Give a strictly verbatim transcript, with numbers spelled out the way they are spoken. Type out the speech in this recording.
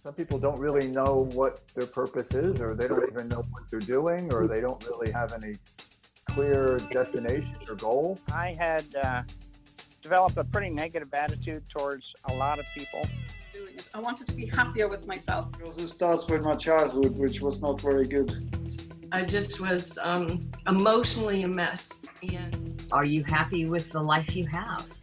Some people don't really know what their purpose is, or they don't even know what they're doing, or they don't really have any clear destination or goal. I had uh, developed a pretty negative attitude towards a lot of people. Doing it. I wanted to be happier with myself. It also starts with my childhood, which was not very good. I just was um, emotionally a mess. Are you happy with the life you have?